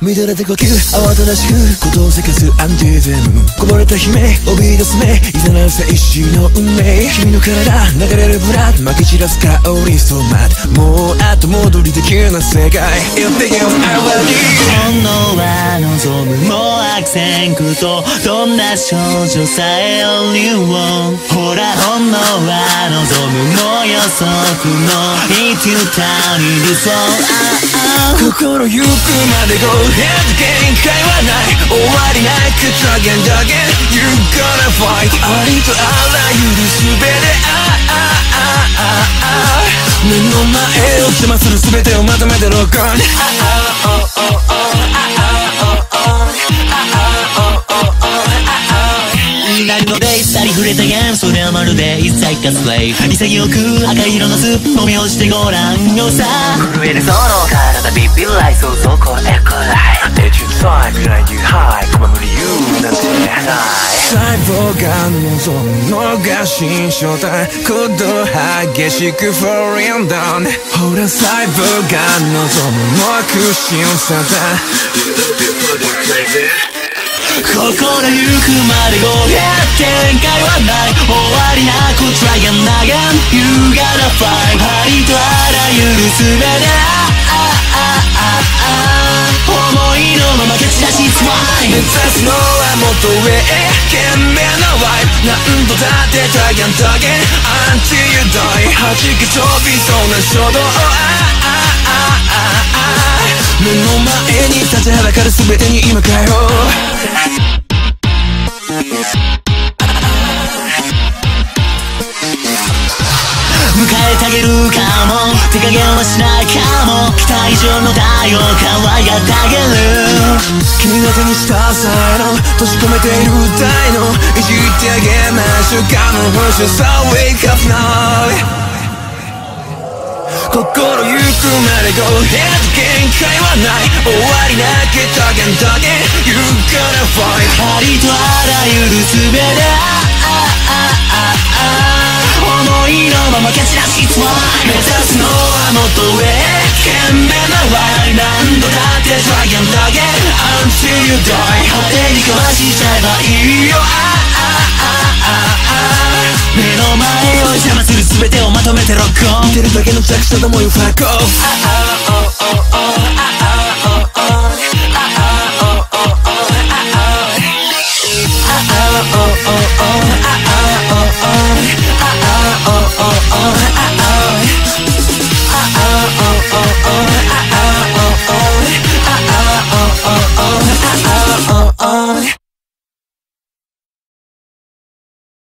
乱れて呼吸慌ただしく鼓動せかすアンティゼムこぼれた悲鳴怯え出す目いざなう静止の運命君の体流れるブラッド撒き散らす香りストマトもう後戻りできな世界 It begins I will need 本能は望むも悪戦苦闘どんな少女さえよりをほら本能は望むも予測の It's you turn it so 心ゆくまで Go ahead 限界はない終わりなく Try again again You gonna fight ありとあらゆる全て目の前を邪魔する全てをまとめてロックオンなるので去り触れたゲームそれはまるで一切かスレイ潔く赤色のスープ飲み干してごらんよさ震えるその体ビビらい想像超えくらいエチュードサイクライユーハイこま無理言うなんてない細胞が望むのが新正体鼓動激しく falling down ほら細胞が望むのは苦心さだ心ゆくまで Go ahead 限界はない終わりなく Try and again You gotta fight ありとあらゆる全て思いのまま蹴散らし Swine 目指すのはもっと上へ懸命なワイプ何度だって Try and again Until you die 弾け飛びそうな衝動目の前に立ちはだかる全てに今変えよう迎えてあげるかも手加減はしないかも期待以上の太陽可愛がってあげる君が手にした才能閉じ込めている大のいじってあげましょうかも欲しさ Wake up now 心ゆくまで Go ahead 限界はない終わりなき Tug and Tugging You gonna fight ありとあらゆる全て思いのまま蹴散らし Swine 目指すのはもっと上懸命なワイ何度だって Try and Tugging Until you die 果てに壊しちゃえばいいよ目の前を邪魔する全てをまとめてロックオン見てるだけの弱者どもよ Fuck off